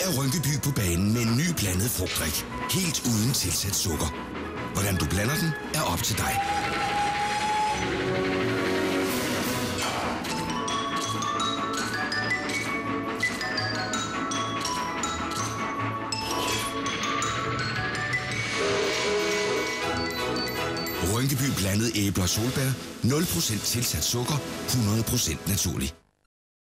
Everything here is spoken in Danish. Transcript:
er Rynkeby på banen med en ny blandet frugtdrik. Helt uden tilsat sukker. Hvordan du blander den, er op til dig. Rynkeby blandet æbler og solbær, 0% tilsat sukker, 100% naturlig.